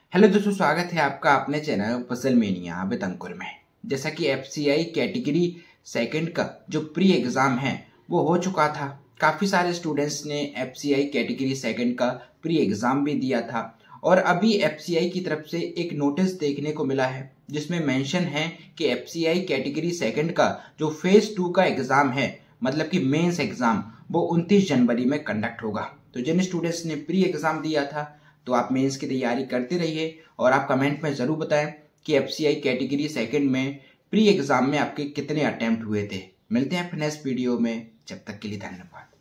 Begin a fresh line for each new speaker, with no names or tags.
Hello दोस्तों, स्वागत है आपका अपने channel puzzle mania with Ankur में। जैसा कि एफसीआई कैटेगरी सेकंड का जो प्री एग्ज़ाम है वो हो चुका था। काफ़ी सारे स्टूडेंट्स ने एफसीआई कैटेगरी सेकंड का प्री एग्ज़ाम भी दिया था और अभी एफसीआई की तरफ से एक नोटिस देखने को मिला है जिसमें मेंशन है कि एफसीआई कैटेगरी सेकंड का जो फेज़ 2 का एग्ज़ाम है, मतलब कि मेंस एग्ज़ाम, वो 29 जनवरी में कंडक्ट होगा। तो जिन स्टूडेंट्स ने प्री एग्ज़ाम दिया था तो आप मेंस की तैयारी करते रहिए और आप कमेंट में ज़रूर बताएं कि एफसीआई कैटेगरी सेकंड में प्री एग्ज़ाम में आपके कितने अटेम्प्ट हुए थे। मिलते हैं अपने नेक्स्ट वीडियो में, जब तक के लिए धन्यवाद।